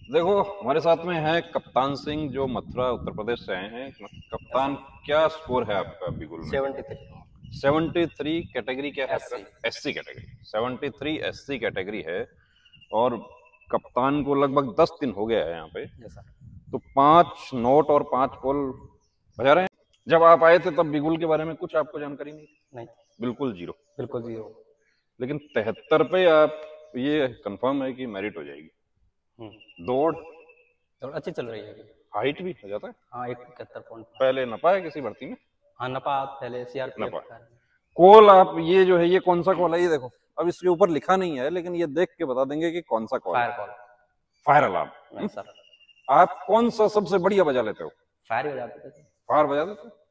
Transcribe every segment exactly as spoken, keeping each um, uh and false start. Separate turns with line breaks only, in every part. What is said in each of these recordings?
देखो हमारे साथ में है कप्तान सिंह जो मथुरा उत्तर प्रदेश से आए हैं। कप्तान, क्या स्कोर है आपका बिगुल में?
Seventy three
seventy three. Category क्या है
एस
आपका?
C.
SC category. Seventy three SC category है। और कप्तान को लगभग दस दिन हो गया है यहाँ पे।
Yes sir.
तो पांच नोट और पांच पोल बजा रहे हैं। जब आप आए थे तब बिगुल के बारे में कुछ आपको जानकारी नहीं थी?
नहीं,
बिल्कुल जीरो।
बिल्कुल जीरो।
लेकिन तिहत्तर पे आप, ये कंफर्म है कि मेरिट हो जाएगी।
हम्म।
दौड़,
दौड़ अच्छी चल रही है अभी।
हाइट भी हो जाता है।
हाँ, एक इकहत्तर पॉइंट।
पहले नपा है किसी भर्ती में?
हाँ, नपा पहले
नपा।
C R P F.
Call, आप ये जो है ये कौन सा कॉल है ये देखो। अब इसके ऊपर लिखा नहीं है लेकिन ये देख के बता देंगे कि कौन सा कॉल
फायर
है।
Call.
Fire alarm.
Yes sir.
आप कौन सा सबसे बढ़िया बजा लेते हो?
फायर ही हो जाते थे।
फायर बजा देते हो।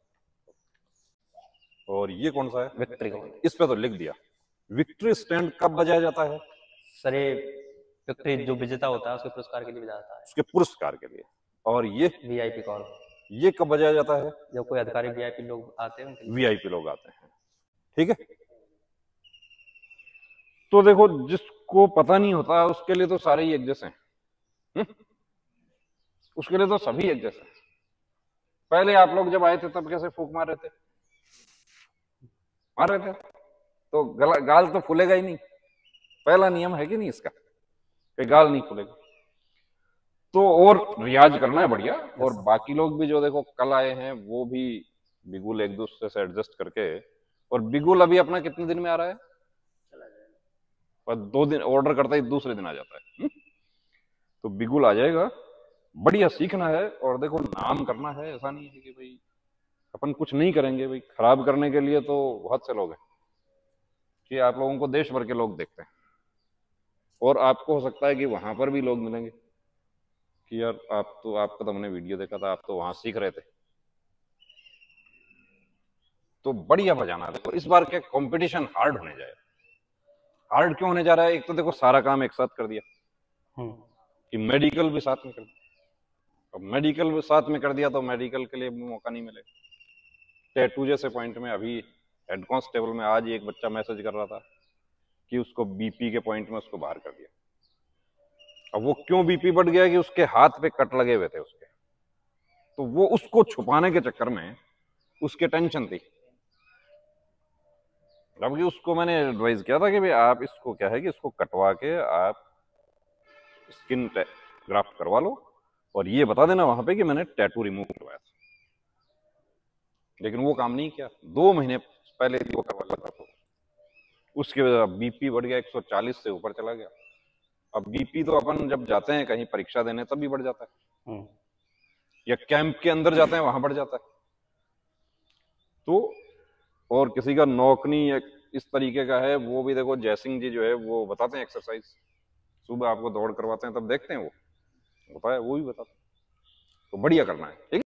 और ये कौन सा है?
Victory call.
इस पे तो लिख दिया। विक्ट्री स्टैंड कब बजाया जाता है?
सर ये विक्ट्री जो विजेता होता है उसके पुरस्कार के लिए भी जाता है।
उसके पुरस्कार के लिए। और ये
वीआईपी कॉल।
ये कब बजाया जाता है?
जब कोई अधिकारी वीआईपी लोग आते हैं उनके लिए।
वीआईपी लोग आते हैं। ठीक है। तो देखो, जिसको पता नहीं होता उसके लिए तो सारे ही एक जैसे हैं। हुँ? उसके लिए तो सभी एक जैसे हैं। पहले आप लोग जब आए थे तब कैसे फूंक मार रहे थे? मार रहे थे तो गला, गाल तो फूलेगा ही नहीं। पहला नियम है कि नहीं इसका, कि गाल नहीं फूलेगा। तो और रियाज करना है बढ़िया। और बाकी लोग भी जो देखो कल आए हैं वो भी बिगुल एक दूसरे से एडजस्ट करके। और बिगुल अभी अपना कितने दिन में आ रहा है? पर दो दिन ऑर्डर करता ही दूसरे दिन आ जाता है। हुँ? तो बिगुल आ जाएगा। बढ़िया सीखना है और देखो नाम करना है। ऐसा नहीं है कि भाई अपन कुछ नहीं करेंगे। भाई खराब करने के लिए तो बहुत से लोग हैं कि आप लोगों को देश भर के लोग देखते हैं। और आपको हो सकता है कि वहां पर भी लोग मिलेंगे कि यार आप तो, आपका तो हमने वीडियो देखा था, आप तो वहां सीख रहे थे। तो बढ़िया बजाना। देखो इस बार क्या कंपटीशन हार्ड होने जाए। हार्ड क्यों होने जा रहा है? एक तो देखो सारा काम एक साथ कर दिया कि मेडिकल भी साथ में कर दिया। अब मेडिकल भी साथ में कर दिया तो मेडिकल के लिए भी मौका नहीं मिलेगा। टैटू जैसे पॉइंट में अभी हेड कांस्टेबल में आज एक बच्चा मैसेज कर रहा था कि उसको बीपी के पॉइंट में उसको बाहर कर दिया। अब वो क्यों बीपी बढ़ गया कि उसके हाथ पे कट लगे हुए थे उसके। तो वो उसको छुपाने के चक्कर में उसके टेंशन थी। जबकि उसको मैंने एडवाइस किया था कि भाई आप इसको क्या है कि इसको कटवा के आप स्किन ग्राफ्ट करवा लो और ये बता देना वहां पे कि मैंने टैटू रिमूव करवाया था। लेकिन वो काम नहीं किया। दो महीने पहले वो करवा था तो उसके बाद बीपी बढ़ गया, एक सौ चालीस से ऊपर चला गया। अब बीपी तो अपन जब जाते हैं कहीं परीक्षा देने तब भी बढ़ जाता है, या कैंप के अंदर जाते हैं वहां बढ़ जाता है। तो और किसी का नौकनी इस तरीके का है, वो भी देखो जयसिंह जी जो है वो बताते हैं एक्सरसाइज। सुबह आपको दौड़ करवाते हैं तब देखते हैं वो बताया, वो भी बताते हैं। तो बढ़िया करना है। ठीक है।